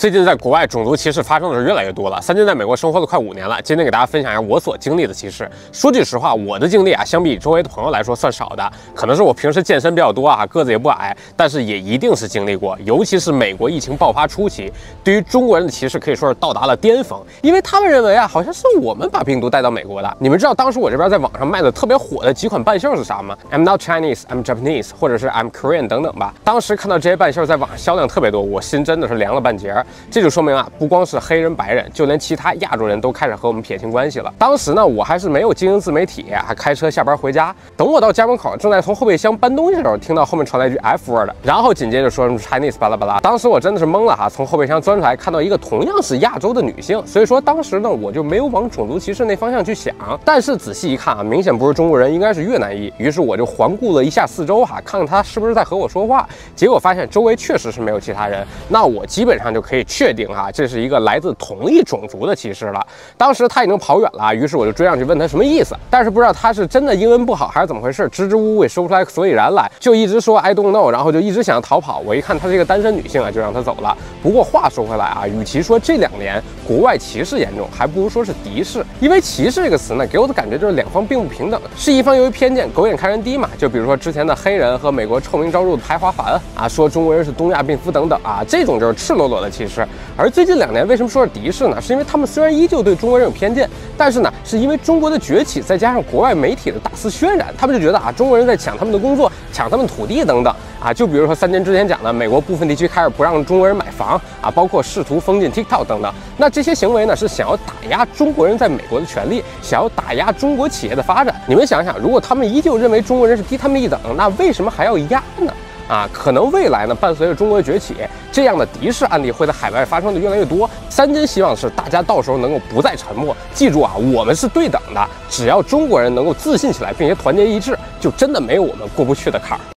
最近在国外种族歧视发生的是越来越多了。三金在美国生活了快5年了，今天给大家分享一下我所经历的歧视。说句实话，我的经历啊，相比周围的朋友来说算少的，可能是我平时健身比较多啊，个子也不矮，但是也一定是经历过。尤其是美国疫情爆发初期，对于中国人的歧视可以说是到达了巅峰，因为他们认为啊，好像是我们把病毒带到美国的。你们知道当时我这边在网上卖的特别火的几款半袖是啥吗 ？I'm not Chinese, I'm Japanese， 或者是 I'm Korean 等等吧。当时看到这些半袖在网上销量特别多，我心真的是凉了半截。这就说明啊，不光是黑人、白人，就连其他亚洲人都开始和我们撇清关系了。当时呢，我还是没有经营自媒体，还开车下班回家。等我到家门口，正在从后备箱搬东西的时候，听到后面传来一句 F word， 然后紧接着说什么 Chinese 巴拉巴拉。当时我真的是懵了哈，从后备箱钻出来，看到一个同样是亚洲的女性，所以说当时呢，我就没有往种族歧视那方向去想。但是仔细一看啊，明显不是中国人，应该是越南裔。于是我就环顾了一下四周哈，看看他是不是在和我说话。结果发现周围确实是没有其他人，那我基本上就可以确定哈，这是一个来自同一种族的歧视了。当时他已经跑远了，于是我就追上去问他什么意思，但是不知道他是真的英文不好还是怎么回事，支支吾吾也说不出来所以然来，就一直说 I don't know， 然后就一直想要逃跑。我一看他是一个单身女性啊，就让他走了。不过话说回来啊，与其说这2年国外歧视严重，还不如说是敌视，因为歧视这个词呢，给我的感觉就是两方并不平等，是一方由于偏见狗眼看人低嘛。就比如说之前的黑人和美国臭名昭著的排华法案啊，说中国人是东亚病夫等等啊，这种就是赤裸裸的歧视。而最近2年为什么说是敌视呢？是因为他们虽然依旧对中国人有偏见，但是呢，是因为中国的崛起，再加上国外媒体的大肆渲染，他们就觉得啊，中国人在抢他们的工作，抢他们土地等等啊。就比如说3年之前讲的，美国部分地区开始不让中国人买房啊，包括试图封禁 TikTok 等等。那这些行为呢，是想要打压中国人在美国的权利，想要打压中国企业的发展。你们想想，如果他们依旧认为中国人是低他们一等，那为什么还要压呢？啊，可能未来呢，伴随着中国的崛起，这样的敌视案例会在海外发生的越来越多。三金希望是大家到时候能够不再沉默，记住啊，我们是对等的，只要中国人能够自信起来，并且团结一致，就真的没有我们过不去的坎儿。